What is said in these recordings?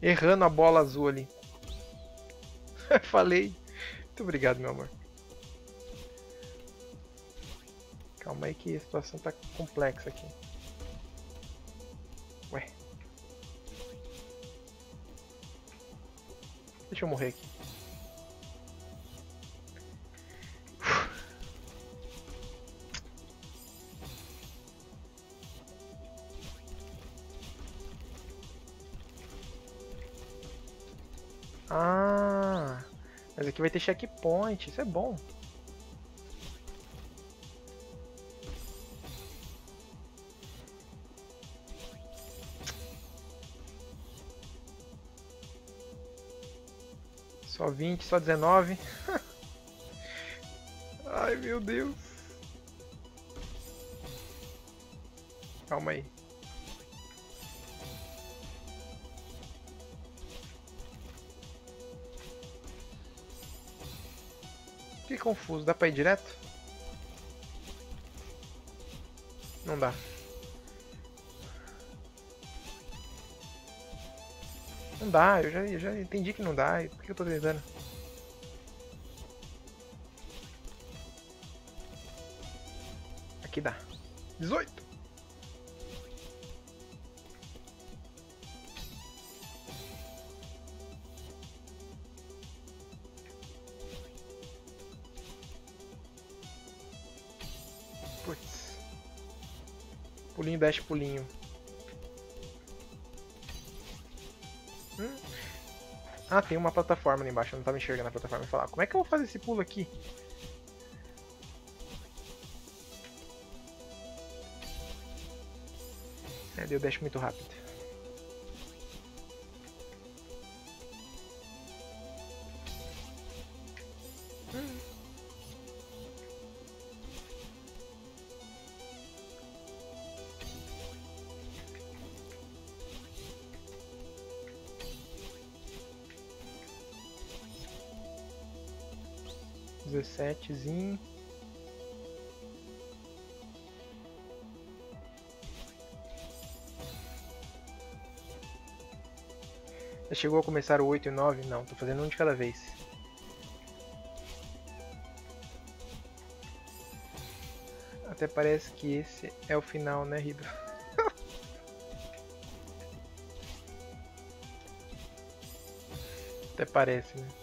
Errando a bola azul ali. Falei. Muito obrigado, meu amor. Calma aí que a situação tá complexa aqui. Ué. Deixa eu morrer aqui. Ah, mas aqui vai ter checkpoint, isso é bom. Só 20, só 19. Ai, meu Deus. Calma aí. Que confuso, dá pra ir direto? Não dá. Não dá, eu já entendi que não dá. Por que eu tô tentando? Aqui dá. 18. Putz. Pulinho, dash, pulinho. Ah, tem uma plataforma ali embaixo. Eu não tava enxergando a plataforma. Eu falar, como é que eu vou fazer esse pulo aqui? É, deu dash muito rápido. Zinho. Já chegou a começar o 8 e 9? Não, tô fazendo um de cada vez. Até parece que esse é o final, né, Rido? Até parece, né?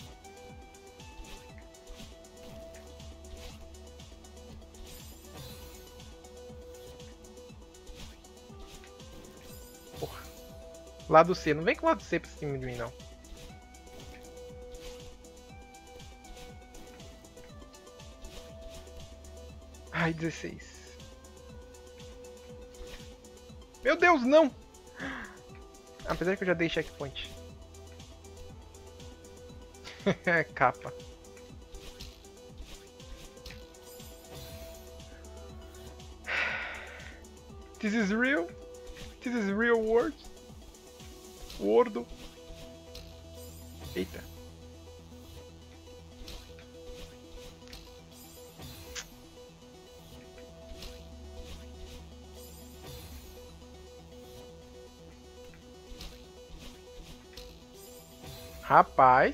Porra. Lado C. Não vem com o lado C pra cima de mim, não. Ai, 16. Meu Deus, não! Apesar que eu já dei checkpoint. Capa. This is real? This is real world? Wordo. Eita. Rapaz.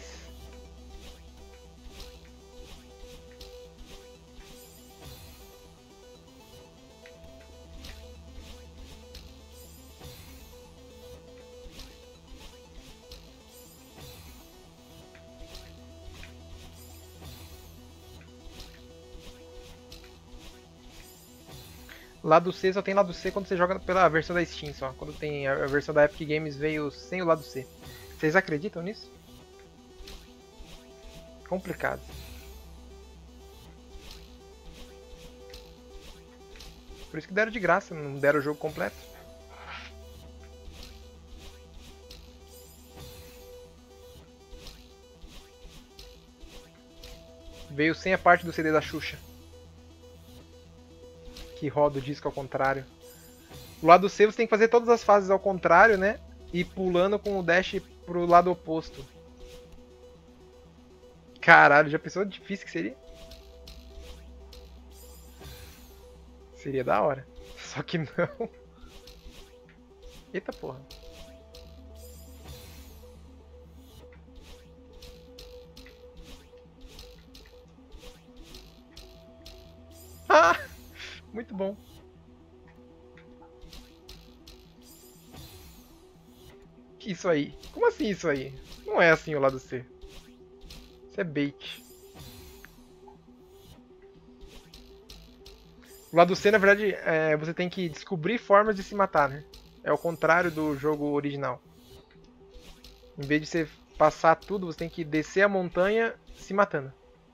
Lado C só tem lado C quando você joga pela versão da Steam só. Quando tem a versão da Epic Games veio sem o lado C. Vocês acreditam nisso? Complicado. Por isso que deram de graça, não deram o jogo completo. Veio sem a parte do CD da Xuxa. Que roda o disco ao contrário. O lado C você tem que fazer todas as fases ao contrário, né? E pulando com o dash pro lado oposto. Caralho, já pensou difícil que seria? Seria da hora. Só que não. Eita porra. Muito bom. Isso aí. Como assim isso aí? Não é assim o lado C. Isso é bait. O lado C, na verdade, você tem que descobrir formas de se matar, né? É o contrário do jogo original. Em vez de você passar tudo, você tem que descer a montanha se matando.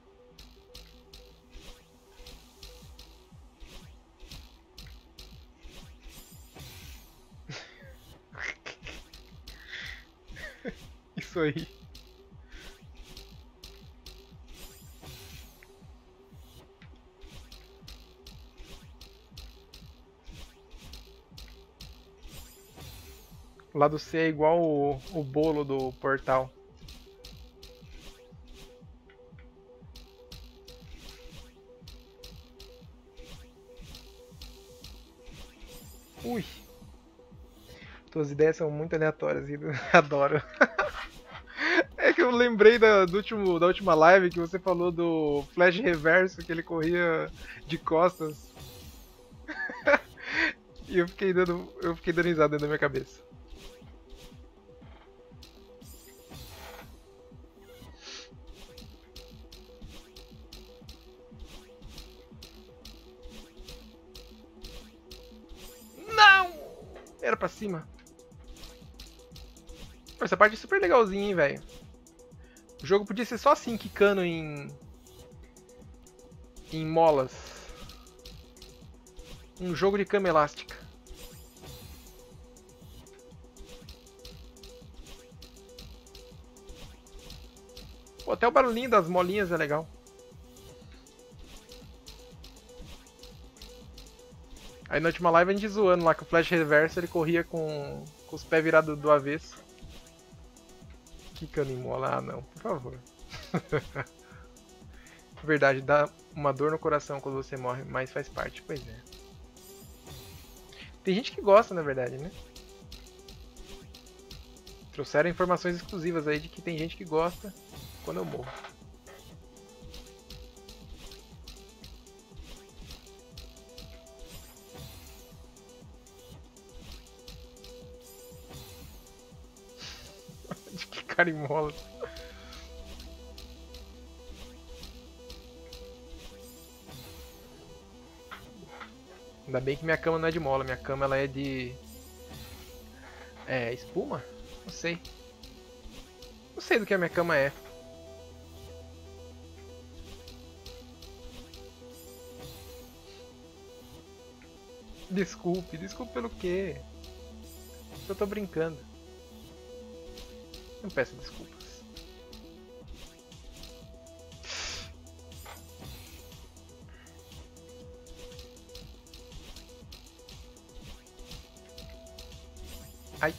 Isso aí. O lado C é igual o bolo do portal. Ui. Tuas ideias são muito aleatórias, Ido. Adoro. É que eu lembrei da última live que você falou do flash reverso, que ele corria de costas. E eu fiquei dando risada dentro da minha cabeça. Não! Era pra cima. Pô, essa parte é super legalzinha, hein, velho. O jogo podia ser só assim, quicando em molas. Um jogo de cama elástica. Pô, até o barulhinho das molinhas é legal. Aí na última live a gente zoando lá que o Flash Reverso ele corria com os pés virados do avesso. Quicando em mola. Ah, não, por favor. Verdade, dá uma dor no coração quando você morre, mas faz parte, pois é. Tem gente que gosta, na verdade, né? Trouxeram informações exclusivas aí de que tem gente que gosta quando eu morro. De que cara em mola. Ainda bem que minha cama não é de mola, minha cama ela é de... espuma? Não sei. Não sei do que a minha cama é. Desculpe, desculpe pelo quê? Eu tô brincando. Não peço desculpas. Ai.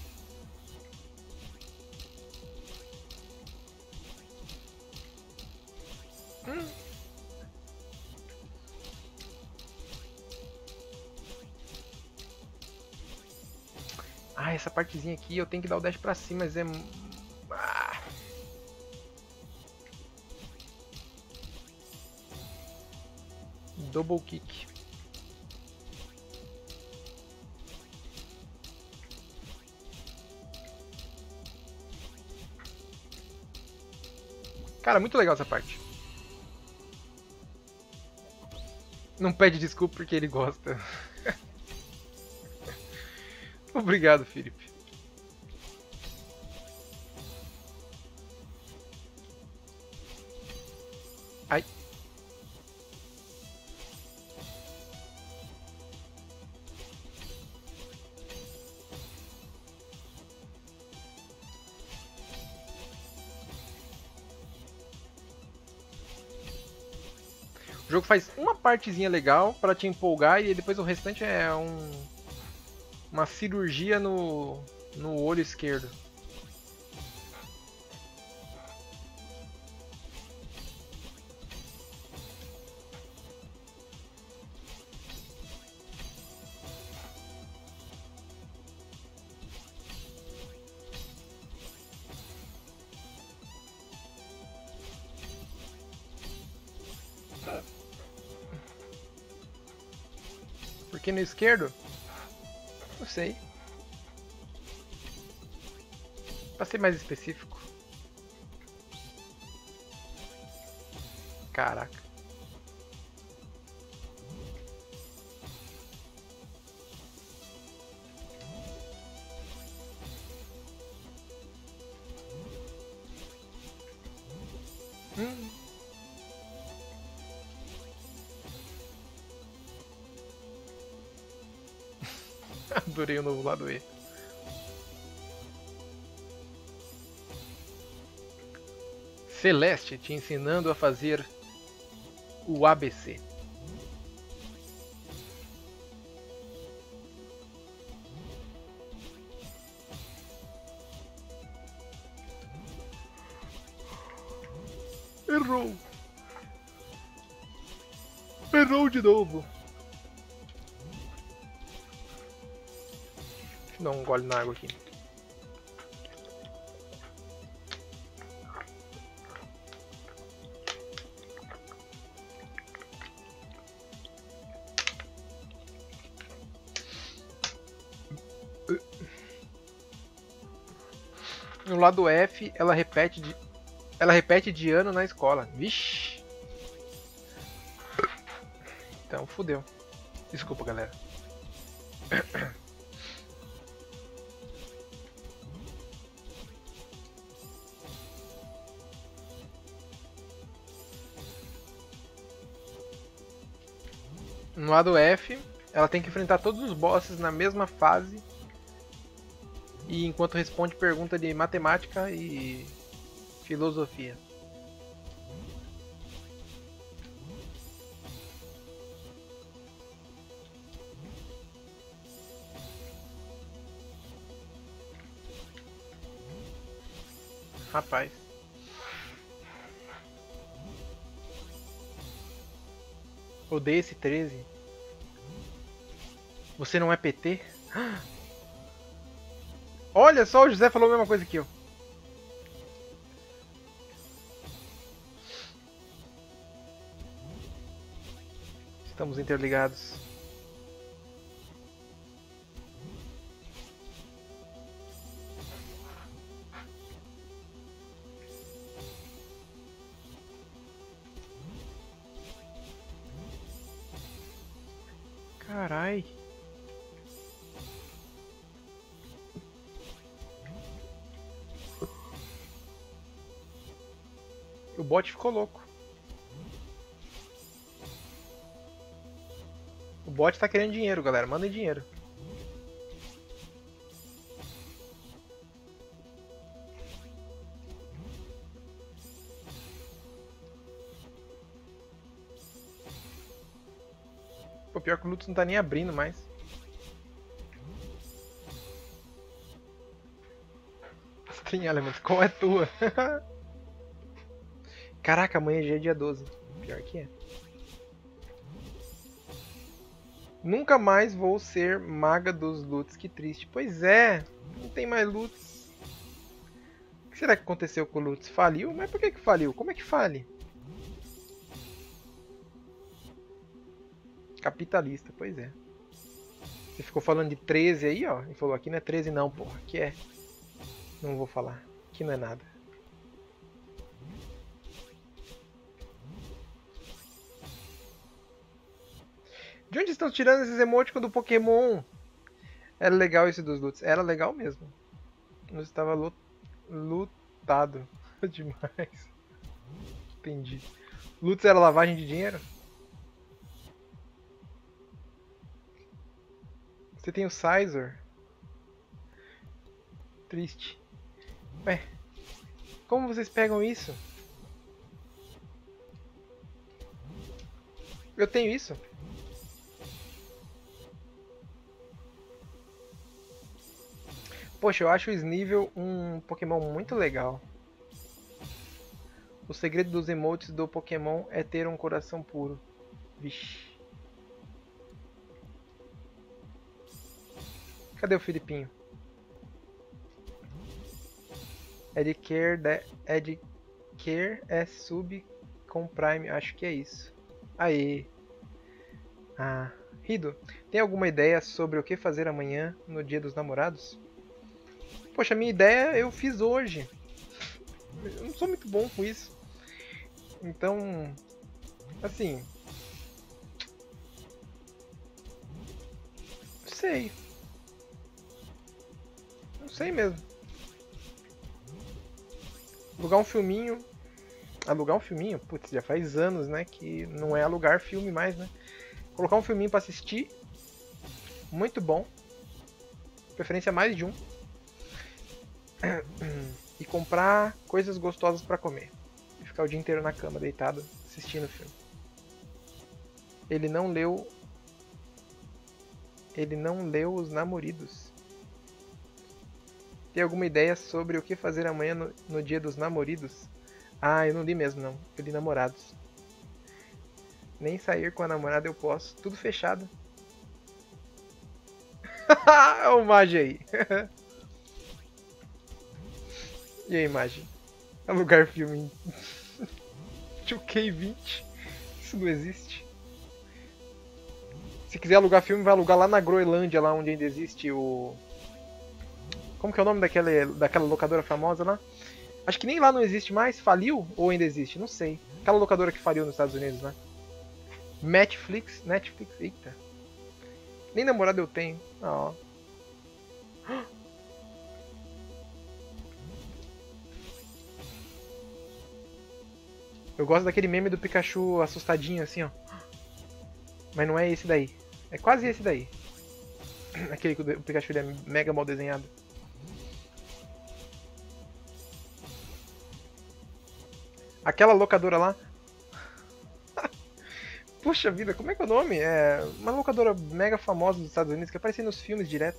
Ah, essa partezinha aqui eu tenho que dar o dash pra cima, mas é... Ah. Double kick. Cara, muito legal essa parte. Não pede desculpa porque ele gosta. Obrigado, Felipe. Ai. O jogo faz uma partezinha legal pra te empolgar e depois o restante é uma cirurgia no olho esquerdo. Aqui no esquerdo? Não sei. Pra ser mais específico. Caraca. Adorei o novo lado E. Celeste te ensinando a fazer o ABC. Errou. Errou de novo. Deixa eu dar um gole na água aqui. No lado F, ela repete de ano na escola. Vixe. Então, fodeu. Desculpa, galera. No lado F, ela tem que enfrentar todos os bosses na mesma fase. E enquanto responde pergunta de matemática e filosofia. Rapaz. Odeio esse 13. Você não é PT? Olha só, o José falou a mesma coisa que eu. Estamos interligados. Carai. O bot ficou louco. O bot tá querendo dinheiro, galera. Mandem dinheiro. Pô, pior que o Lutz não tá nem abrindo mais. String Elements, qual é tua? Caraca, amanhã já é dia 12. Pior que é. Nunca mais vou ser maga dos Lutz, que triste. Pois é, não tem mais Lutz. O que será que aconteceu com o Lutz? Faliu? Mas por que faliu? Como é que fale? Capitalista, pois é. Você ficou falando de 13 aí, ó. E falou, aqui não é 13 não, porra. Aqui é... Não vou falar. Aqui não é nada. De onde estão tirando esses emoticons do Pokémon? Era legal esse dos Lutz. Era legal mesmo. Nós estava lutado demais. Entendi. Lutz era lavagem de dinheiro? Você tem o Scizor? Triste. Ué, como vocês pegam isso? Eu tenho isso? Poxa, eu acho o Sneasel um Pokémon muito legal. O segredo dos emotes do Pokémon é ter um coração puro. Vixe. Cadê o Filipinho? Edcare é sub com Prime, acho que é isso. Aê. Ah, Rido, tem alguma ideia sobre o que fazer amanhã no Dia dos Namorados? Poxa, minha ideia eu fiz hoje. Eu não sou muito bom com isso. Então, assim, não sei. Não sei mesmo. Alugar um filminho. Alugar um filminho? Putz, já faz anos, né? Que não é alugar filme mais, né? Colocar um filminho pra assistir. Muito bom. Preferência mais de um. E comprar coisas gostosas pra comer. E ficar o dia inteiro na cama, deitado, assistindo o filme. Ele não leu. Ele não leu Os Namoridos. Tem alguma ideia sobre o que fazer amanhã no Dia dos Namoridos? Ah, eu não li mesmo não. Eu li Namorados. Nem sair com a namorada eu posso. Tudo fechado. Olha o Mage aí. E aí, Mage? Alugar filme em 2K20. Isso não existe. Se quiser alugar filme, vai alugar lá na Groenlândia, lá onde ainda existe o... Como que é o nome daquela locadora famosa lá? Acho que nem lá não existe mais. Faliu? Ou ainda existe? Não sei. Aquela locadora que faliu nos Estados Unidos, né? Netflix? Eita. Nem namorado eu tenho. Ó. Eu gosto daquele meme do Pikachu assustadinho assim, ó. Mas não é esse daí. É quase esse daí. Aquele que o Pikachu ele é mega mal desenhado. Aquela locadora lá. Puxa vida, como é que é o nome? É uma locadora mega famosa dos Estados Unidos que aparece nos filmes direto.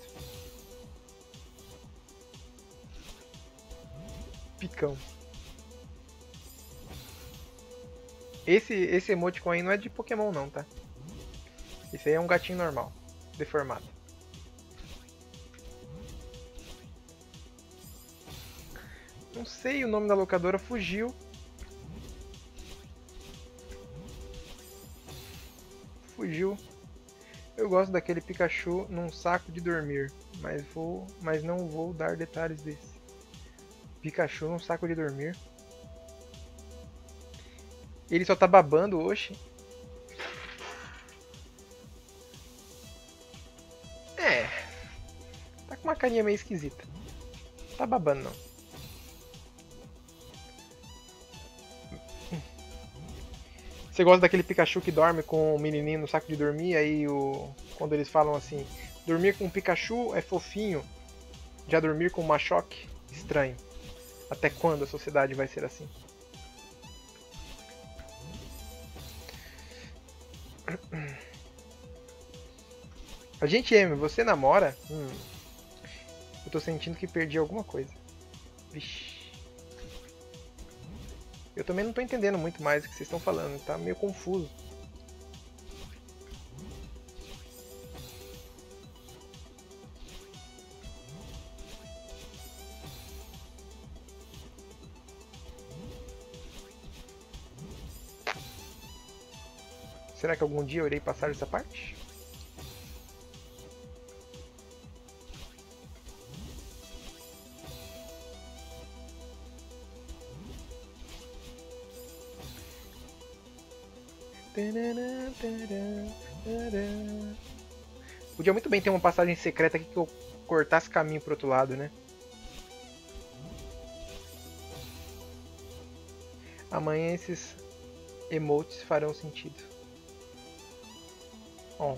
Picão. Esse emoticon aí não é de Pokémon não, tá? Esse aí é um gatinho normal, deformado. Não sei o nome da locadora, fugiu. Fugiu. Eu gosto daquele Pikachu num saco de dormir, mas não vou dar detalhes desse. Pikachu num saco de dormir. Ele só tá babando, oxe. É, tá com uma carinha meio esquisita. Não tá babando não. Você gosta daquele Pikachu que dorme com o menininho no saco de dormir, aí quando eles falam assim, dormir com um Pikachu é fofinho, já dormir com um Machoke, estranho. Até quando a sociedade vai ser assim? A gente M, você namora? Eu tô sentindo que perdi alguma coisa. Vixe. Eu também não tô entendendo muito mais o que vocês estão falando, tá meio confuso. Será que algum dia eu irei passar essa parte? Podia muito bem ter uma passagem secreta aqui que eu cortasse caminho pro outro lado, né? Amanhã esses emotes farão sentido. Bom.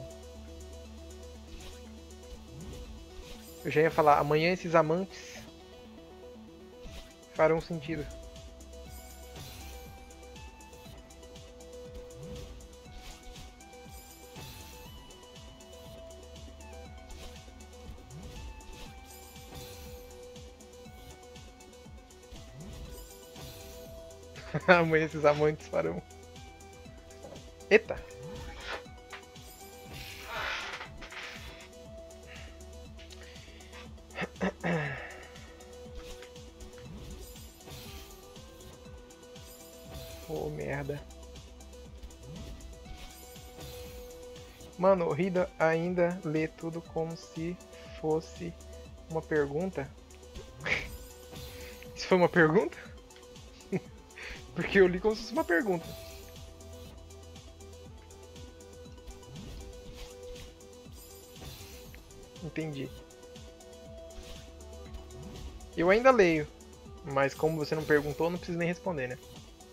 Eu já ia falar, amanhã esses amantes farão sentido. Amanhã esses amantes farão. Eita! Oh, merda. Mano, o Rida ainda lê tudo como se fosse uma pergunta. Isso foi uma pergunta? Porque eu li como se fosse uma pergunta. Entendi. Eu ainda leio, mas como você não perguntou, não preciso nem responder, né?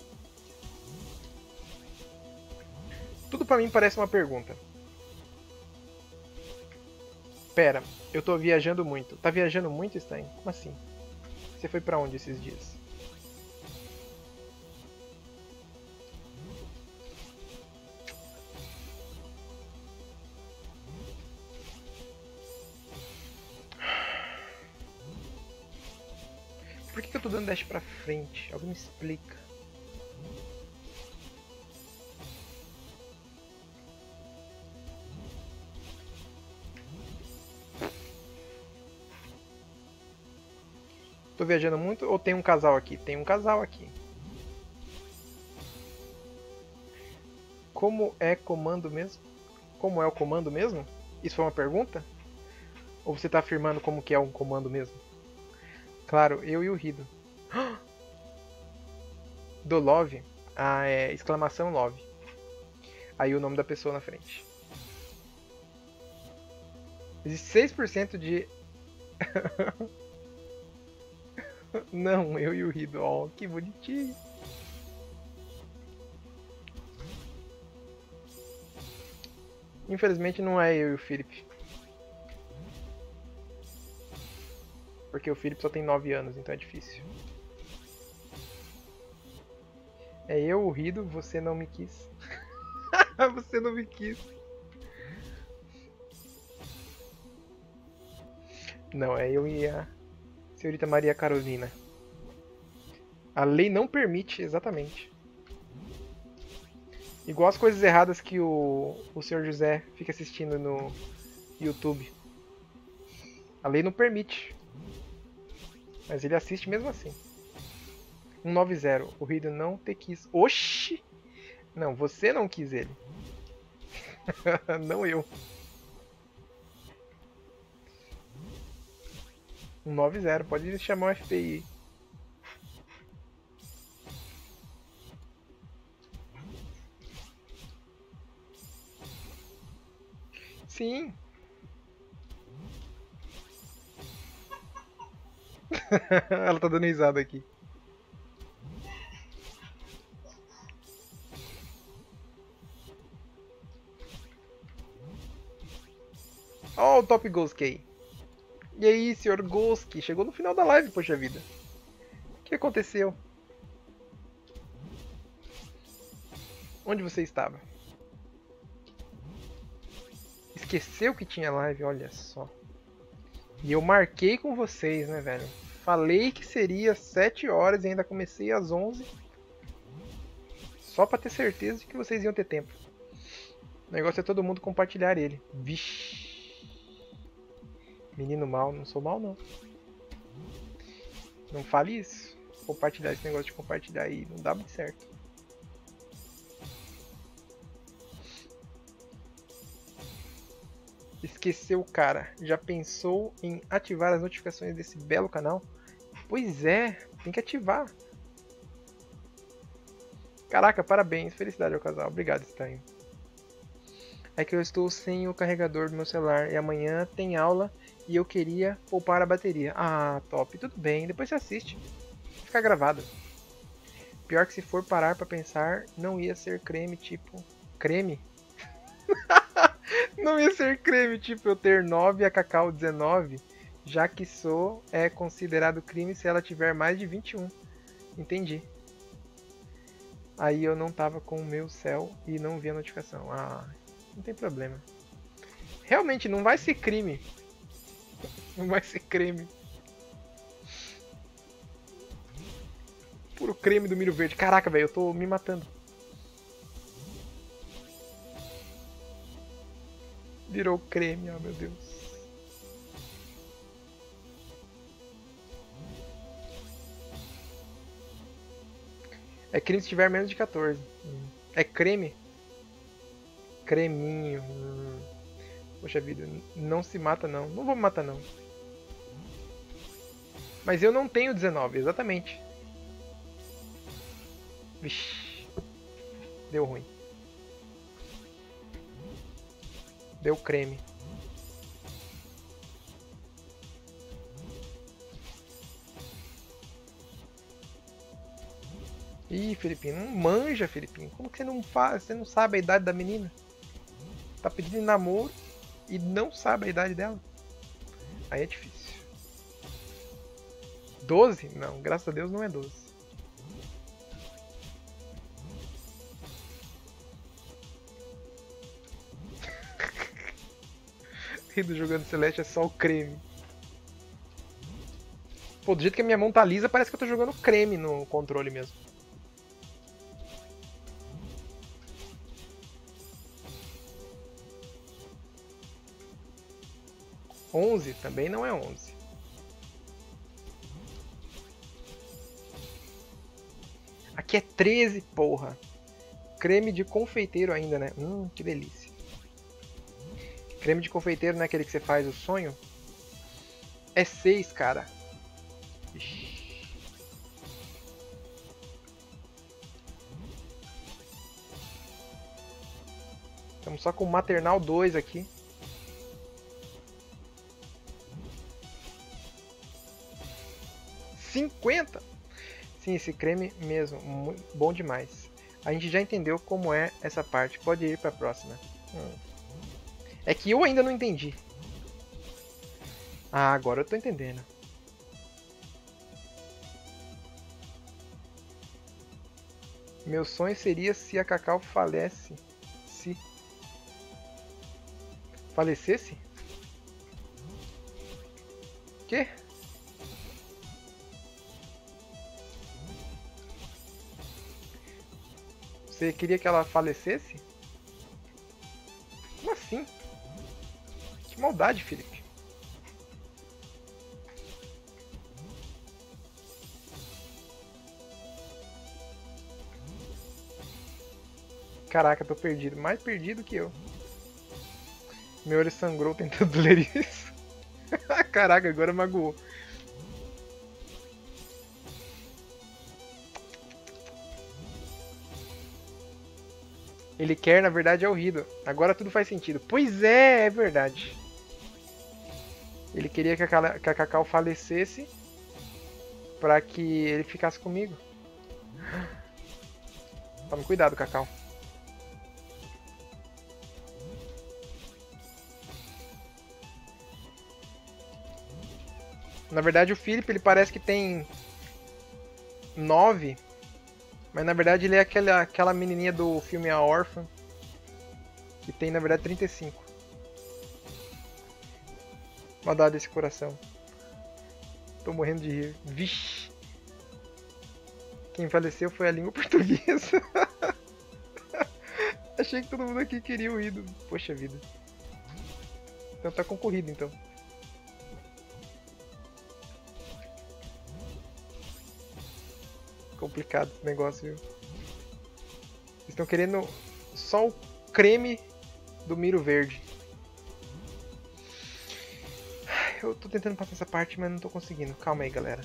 Tudo pra mim parece uma pergunta. Pera, eu tô viajando muito. Tá viajando muito, Stein? Como assim? Você foi pra onde esses dias? Por que eu tô dando dash pra frente? Alguém me explica. Tô viajando muito ou tem um casal aqui? Tem um casal aqui. Como é comando mesmo? Como é o comando mesmo? Isso foi uma pergunta? Ou você tá afirmando como que é um comando mesmo? Claro, eu e o Rido. Do Love? Ah, é exclamação Love. Aí o nome da pessoa na frente. Existe 6% de... Não, eu e o Rido. Ó, que bonitinho. Infelizmente não é eu e o Felipe. Porque o Felipe só tem 9 anos, então é difícil. É eu, o Rido, você não me quis. Você não me quis. Não, é eu e a senhorita Maria Carolina. A lei não permite, exatamente. Igual as coisas erradas que o senhor José fica assistindo no YouTube. A lei não permite. Mas ele assiste mesmo assim. 190. O Rido não te quis. Oxi! Não, você não quis ele. Não eu. 190. Pode chamar o FBI. Sim. Ela tá dando risada aqui. Ó, o Top Ghost aí. E aí, senhor Ghost? Chegou no final da live, poxa vida. O que aconteceu? Onde você estava? Esqueceu que tinha live, olha só. E eu marquei com vocês, né, velho? Falei que seria 7 horas e ainda comecei às 11. Só pra ter certeza de que vocês iam ter tempo. O negócio é todo mundo compartilhar ele. Vixe. Menino mal, não sou mal não. Não fale isso. Compartilhar esse negócio de compartilhar aí não dá muito certo. Esqueceu, cara. Já pensou em ativar as notificações desse belo canal? Pois é, tem que ativar. Caraca, parabéns, felicidade ao casal. Obrigado, Stein. É que eu estou sem o carregador do meu celular e amanhã tem aula e eu queria poupar a bateria. Ah, top, tudo bem, depois você assiste. Vai ficar gravado. Pior que se for parar pra pensar, não ia ser creme tipo... Creme? Não ia ser creme tipo eu ter 9 e a Cacau 19, já que sou é considerado crime se ela tiver mais de 21. Entendi. Aí eu não tava com o meu céu e não vi a notificação. Ah, não tem problema. Realmente não vai ser crime. Não vai ser creme. Puro creme do milho verde. Caraca, velho, eu tô me matando. Virou creme, oh meu Deus. É creme se tiver menos de 14. É creme? Creminho. Poxa vida, não se mata não. Não vou me matar não. Mas eu não tenho 19, exatamente. Vixi. Deu ruim. Deu creme. Ih, Felipinho, não manja, Felipinho. Como que você não faz? Você não sabe a idade da menina? Tá pedindo namoro e não sabe a idade dela. Aí é difícil. 12? Não, graças a Deus não é 12. Rido jogando Celeste é só o creme. Pô, do jeito que a minha mão tá lisa, parece que eu tô jogando creme no controle mesmo. Onze? Também não é 11. Aqui é 13, porra. Creme de confeiteiro ainda, né? Que delícia. Creme de confeiteiro não é aquele que você faz o sonho? É 6, cara. Ixi. Estamos só com o Maternal 2 aqui. $50? Sim, esse creme mesmo, bom demais. A gente já entendeu como é essa parte. Pode ir para a próxima. É que eu ainda não entendi. Ah, agora eu tô entendendo. Meu sonho seria se a Cacau falece. Se falecesse? Quê? Você queria que ela falecesse? Como assim? Que maldade, Felipe. Caraca, tô perdido. Mais perdido que eu. Meu olho sangrou tentando ler isso. Caraca, agora magoou. Ele quer, na verdade, é o Rido. Agora tudo faz sentido. Pois é, é verdade. Ele queria que a Cacau falecesse pra que ele ficasse comigo. Tome cuidado, Cacau. Na verdade, o Philip, ele parece que tem 9, mas na verdade ele é aquela menininha do filme A Órfã, que tem na verdade 35. Maldade desse coração. Tô morrendo de rir. Vixe. Quem faleceu foi a língua portuguesa. Achei que todo mundo aqui queria o Ido. Poxa vida. Então tá concorrido então. Complicado esse negócio, viu? Estão querendo só o creme do Miro Verde. Eu tô tentando passar essa parte, mas não tô conseguindo. Calma aí, galera.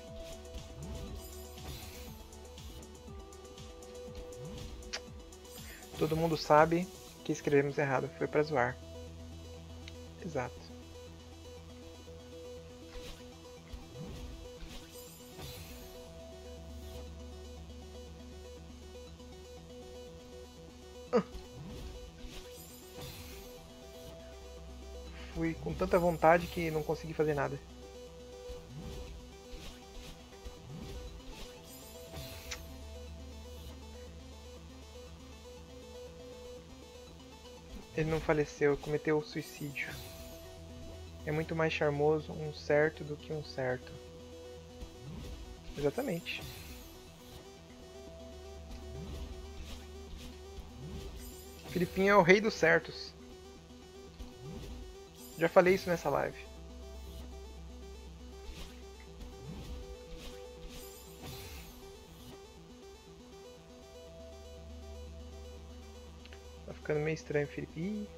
Todo mundo sabe que escrevemos errado. Foi pra zoar. Exato. Fui com tanta vontade que não consegui fazer nada. Ele não faleceu, cometeu suicídio. É muito mais charmoso um certo do que um certo. Exatamente. Filipinho é o rei dos certos. Já falei isso nessa live. ficando meio estranho, Felipe. Ih.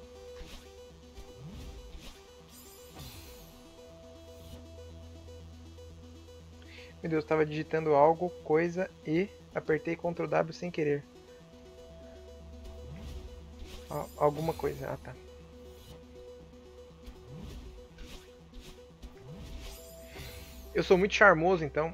Meu Deus, tava digitando algo, coisa e apertei Ctrl W sem querer. Alguma coisa. Ah, tá. Eu sou muito charmoso, então.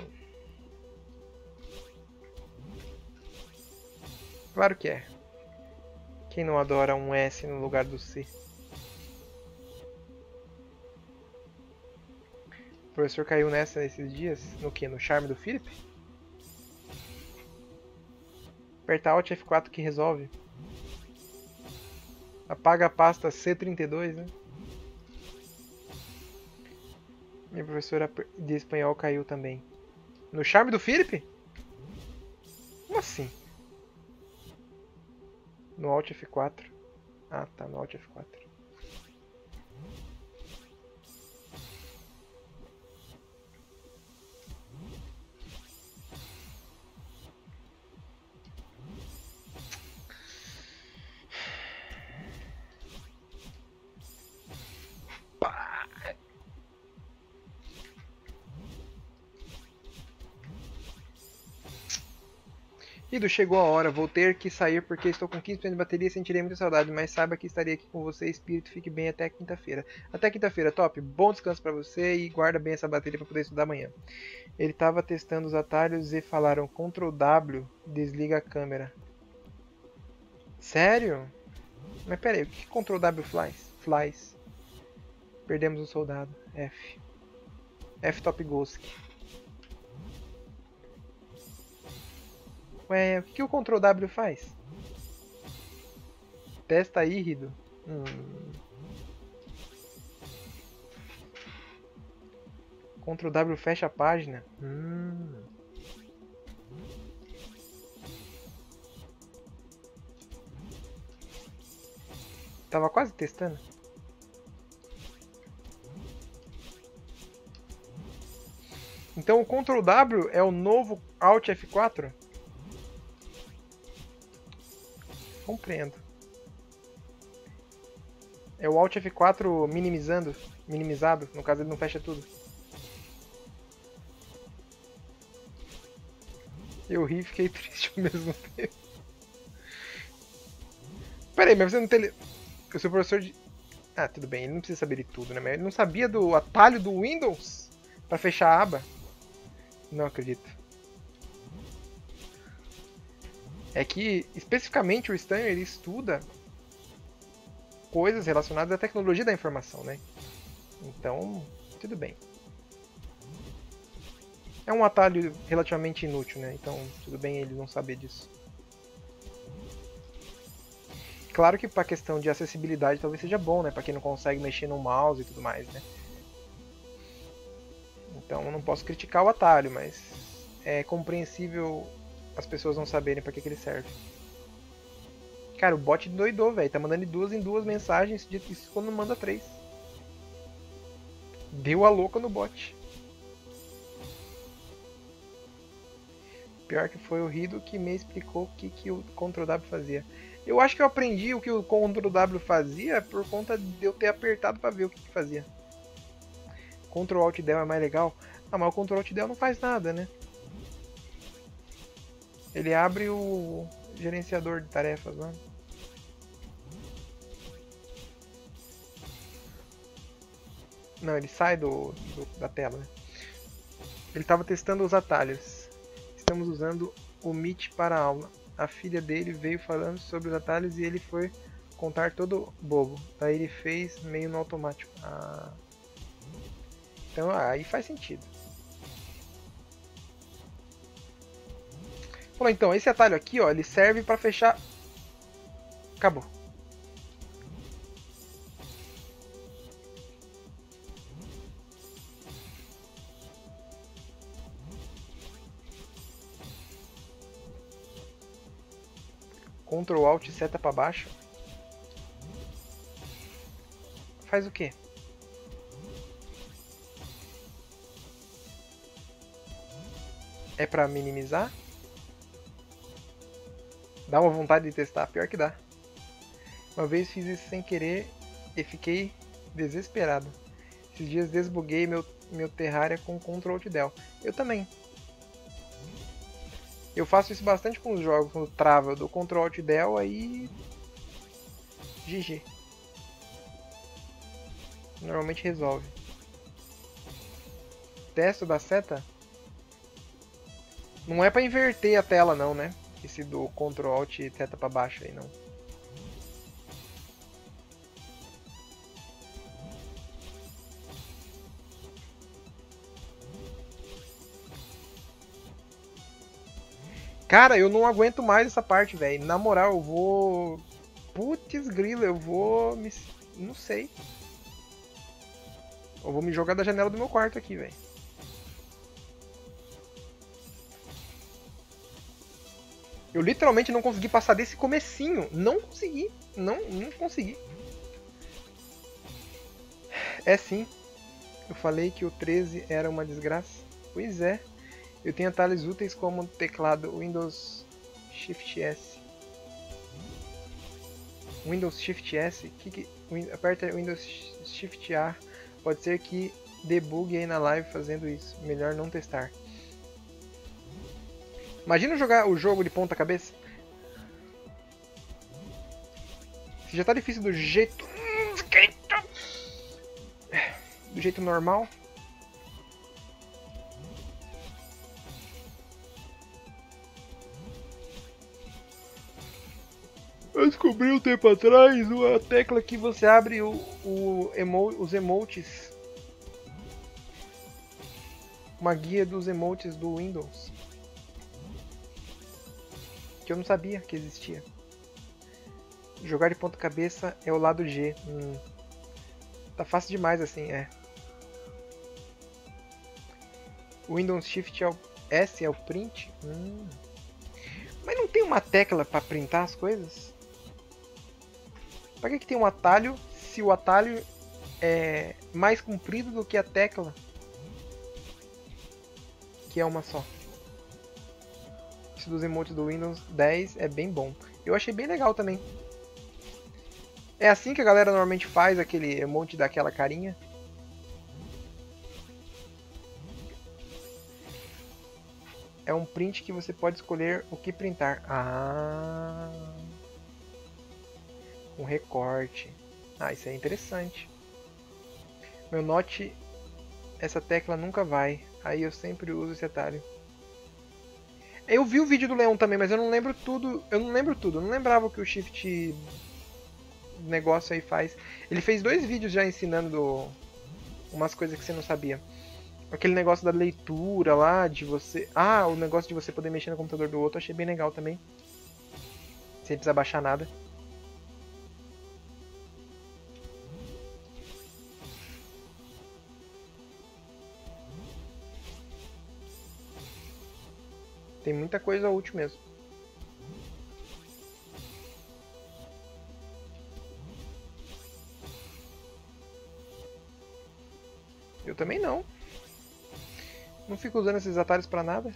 Claro que é. Quem não adora um S no lugar do C? O professor caiu nessa esses dias? No que? No charme do Philip? Aperta Alt F4 que resolve. Apaga a pasta C32, né? Minha professora de espanhol caiu também. No charme do Philip? Como assim? No Alt F4. Ah, tá, no Alt F4. Ido, chegou a hora, vou ter que sair porque estou com 15% de bateria e sentirei muita saudade, mas saiba que estarei aqui com você, espírito, fique bem até quinta-feira. Até quinta-feira, top, bom descanso pra você e guarda bem essa bateria pra poder estudar amanhã. Ele tava testando os atalhos e falaram Ctrl W, desliga a câmera. Sério? Mas pera aí, o que Ctrl W flies? Perdemos um soldado, F. F Top Ghost. Ué, o que o Ctrl W faz? Testa aí, Rido. Ctrl W fecha a página. Tava quase testando. Então o Ctrl W é o novo Alt F4? Compreendo. É o Alt F4 minimizado, no caso ele não fecha tudo. Eu ri e fiquei triste ao mesmo tempo. Pera aí, mas você não tem... O seu professor de... Ah, tudo bem, ele não precisa saber de tudo, né? Mas ele não sabia do atalho do Windows pra fechar a aba? Não acredito. É que, especificamente, o Stan, ele estuda coisas relacionadas à tecnologia da informação, né? Então, tudo bem. É um atalho relativamente inútil, né? Então, tudo bem ele não saber disso. Claro que para questão de acessibilidade talvez seja bom, né? Para quem não consegue mexer no mouse e tudo mais, né? Então, eu não posso criticar o atalho, mas é compreensível as pessoas não saberem para que ele serve. Cara, o bot doidou, velho. Tá mandando de duas em duas mensagens, isso quando manda 3. Deu a louca no bot. Pior que foi o Rido que me explicou o que o Ctrl W fazia. Eu acho que eu aprendi o que o Ctrl W fazia por conta de eu ter apertado para ver o que fazia. Ctrl Alt Del é mais legal? Ah, mas o Ctrl Alt Del não faz nada, né? Ele abre o gerenciador de tarefas lá. Não, ele sai da tela, né? Ele estava testando os atalhos. Estamos usando o Meet para a aula. A filha dele veio falando sobre os atalhos e ele foi contar todo bobo. Daí ele fez meio no automático. Ah. Então aí faz sentido. Falou, então, esse atalho aqui, ó, ele serve para fechar... Acabou. Ctrl Alt seta para baixo. Faz o quê? É para minimizar? Dá uma vontade de testar, pior que dá. Uma vez fiz isso sem querer e fiquei desesperado. Esses dias desbuguei meu Terraria com Ctrl+Del. Eu também. Eu faço isso bastante com os jogos, quando trava, eu dou Ctrl+Del, aí... GG. Normalmente resolve. Testo da seta? Não é pra inverter a tela não, né? Esse do Ctrl Alt e seta pra baixo aí, não. Cara, eu não aguento mais essa parte, velho. Na moral, eu vou... Putz grila, eu vou... Não sei. Eu vou me jogar da janela do meu quarto aqui, velho. Eu literalmente não consegui passar desse comecinho. Não consegui. Não consegui. É sim. Eu falei que o 13 era uma desgraça. Pois é. Eu tenho atalhos úteis como o teclado Windows Shift S. Windows Shift S? Aperta Windows Shift A. Pode ser que debugue aí na live fazendo isso. Melhor não testar. Imagina jogar o jogo de ponta cabeça. Se já tá difícil do jeito... Do jeito normal. Eu descobri um tempo atrás uma tecla que você abre os emotes. Uma guia dos emotes do Windows. Que eu não sabia que existia. Jogar de ponta cabeça é o lado G. Tá fácil demais assim, é. Windows Shift S é o print? Mas não tem uma tecla para printar as coisas? Para que tem um atalho se o atalho é mais comprido do que a tecla? Que é uma só. Esse dos emotes do Windows 10 é bem bom. Eu achei bem legal também. É assim que a galera normalmente faz aquele emote daquela carinha. É um print que você pode escolher o que printar. Um recorte. Isso é interessante. Meu note, essa tecla nunca vai. Aí eu sempre uso esse atalho. Eu vi o vídeo do Leão também, mas eu não lembro tudo. Eu não lembrava o que o Shift negócio aí faz. Ele fez 2 vídeos já ensinando umas coisas que você não sabia. Aquele negócio da leitura lá, de você... o negócio de você poder mexer no computador do outro, achei bem legal também. Sem precisar baixar nada. Tem muita coisa útil mesmo. Eu também não. Não fico usando esses atalhos pra nada.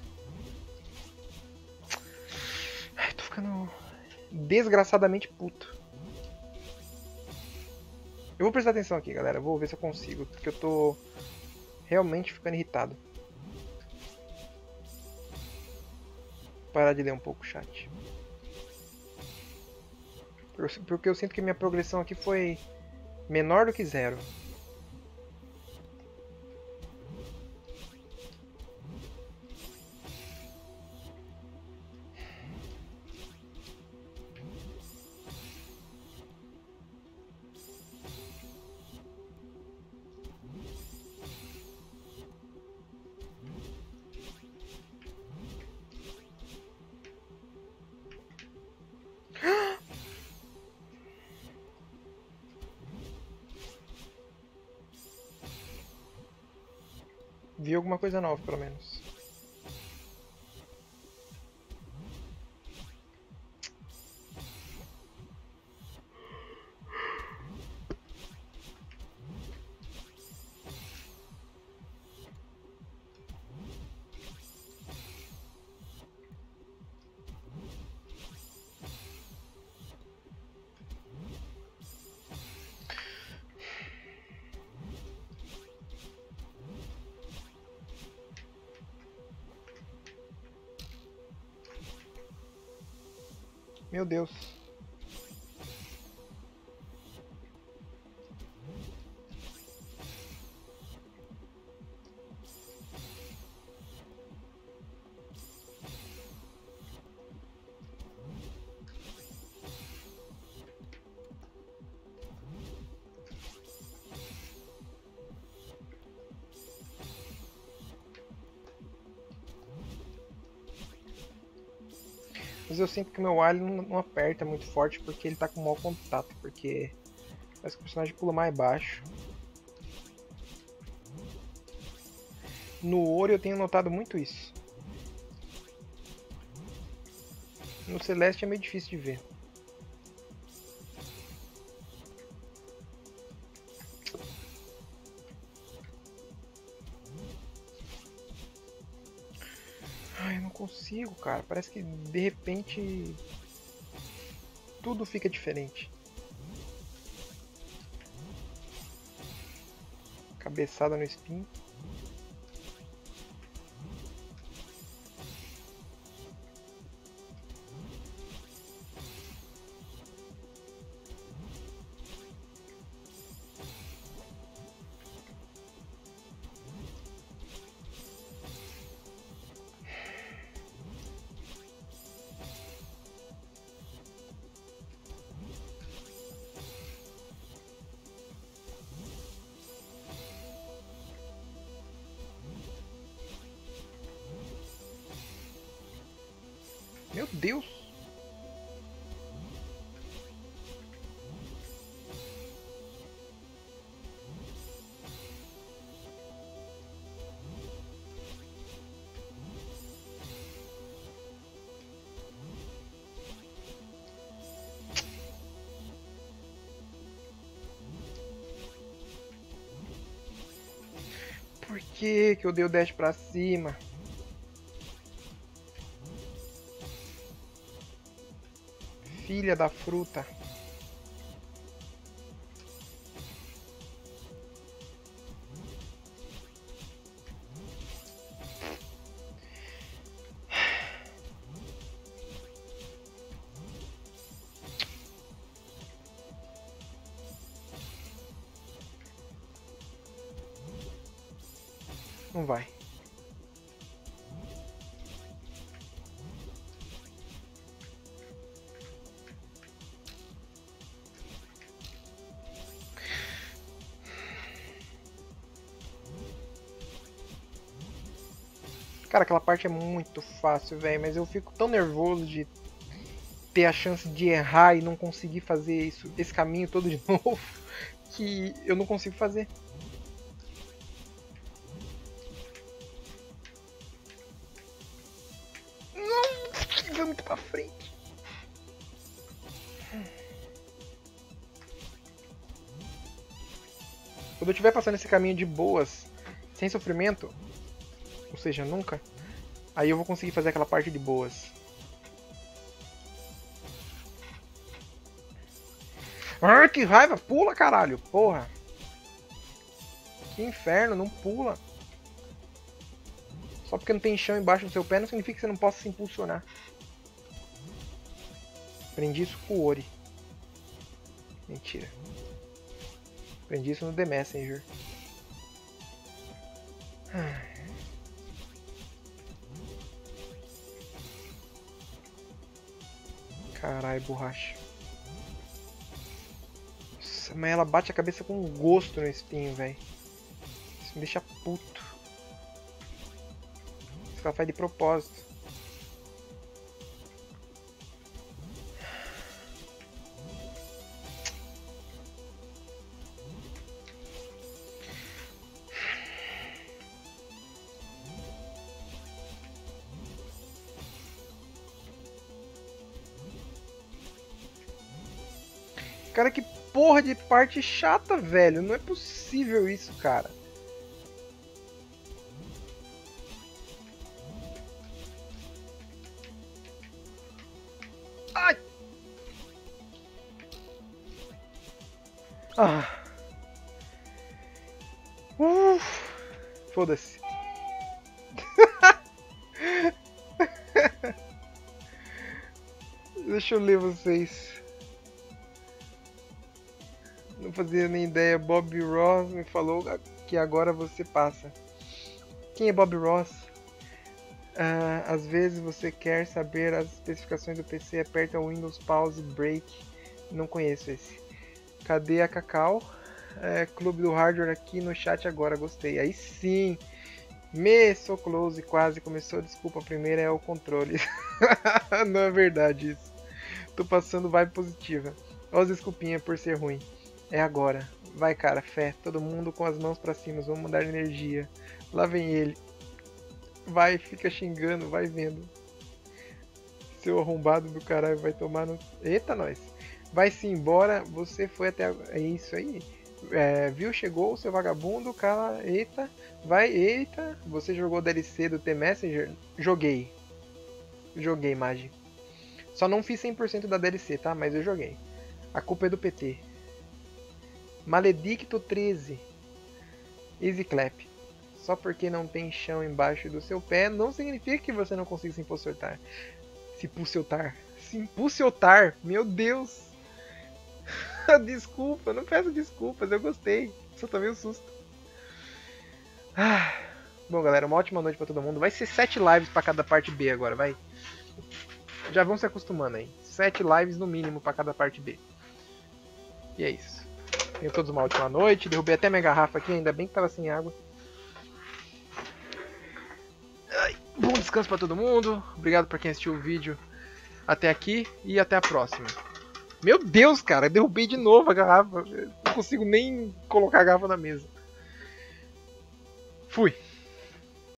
Ai, tô ficando desgraçadamente puto. Eu vou prestar atenção aqui, galera. Vou ver se eu consigo, porque eu tô realmente ficando irritado. Parar de ler um pouco o chat. Porque eu sinto que minha progressão aqui foi menor do que 0. Vi alguma coisa nova, pelo menos. Meu Deus. Mas eu sinto que meu alho não aperta muito forte porque ele tá com mau contato. Porque parece que o personagem pula mais baixo. No ouro eu tenho notado muito isso. No celeste é meio difícil de ver. Ai, eu não consigo, cara. Parece que de repente tudo fica diferente. Cabeçada no espinho. Meu Deus! Por que eu dei o dash pra cima? Filha da fruta. Não vai. Cara, aquela parte é muito fácil, velho, mas eu fico tão nervoso de ter a chance de errar e não conseguir fazer isso, esse caminho todo de novo, que eu não consigo fazer. Não, vai muito pra frente. Quando eu estiver passando esse caminho de boas, sem sofrimento, ou seja, nunca, aí eu vou conseguir fazer aquela parte de boas. Ah, que raiva! Pula, caralho! Porra! Que inferno, não pula! Só porque não tem chão embaixo do seu pé não significa que você não possa se impulsionar. Aprendi isso com o Ori. Mentira. Aprendi isso no The Messenger. Caralho, borracha. Nossa, mas ela bate a cabeça com gosto no espinho, velho. Isso me deixa puto. Isso que ela faz de propósito. Cara, que porra de parte chata, velho. Não é possível isso, cara. Ai! Ah. Foda-se. Deixa eu ler vocês. Não fazia nem ideia. Bob Ross me falou que agora você passa. Quem é Bob Ross? Às vezes você quer saber as especificações do PC, aperta o Windows Pause Break. Não conheço esse. Cadê a Cacau? Clube do Hardware aqui no chat agora, gostei. Aí sim! Sou close, quase começou. Desculpa, a primeira é o controle. Não é verdade isso. Tô passando vibe positiva. Ó as desculpinhas por ser ruim. É agora. Vai, cara, fé. Todo mundo com as mãos pra cima. Vamos mandar energia. Lá vem ele. Vai, fica xingando, vai vendo. Seu arrombado do caralho vai tomar no... Eita, nós. Vai-se embora. Você foi até... É isso aí. Viu? Chegou, seu vagabundo. Cara, eita. Vai, eita. Você jogou DLC do T-Messenger? Joguei. Joguei, Magi. Só não fiz 100% da DLC, tá? Mas eu joguei. A culpa é do PT. Maledicto 13. Easy clap. Só porque não tem chão embaixo do seu pé não significa que você não consiga se impulsiotar. Se impulsiotar. Se impulsiotar. Meu Deus. Desculpa, não peço desculpas. Eu gostei. Só tomei um susto. Bom, galera, uma ótima noite pra todo mundo. Vai ser 7 lives pra cada parte B agora, vai. Já vão se acostumando aí. 7 lives no mínimo pra cada parte B. E é isso. Tenham todos uma ótima noite. Derrubei até minha garrafa aqui, ainda bem que tava sem água. Bom descanso pra todo mundo. Obrigado por quem assistiu o vídeo até aqui. E até a próxima. Meu Deus, cara. Derrubei de novo a garrafa. Eu não consigo nem colocar a garrafa na mesa. Fui.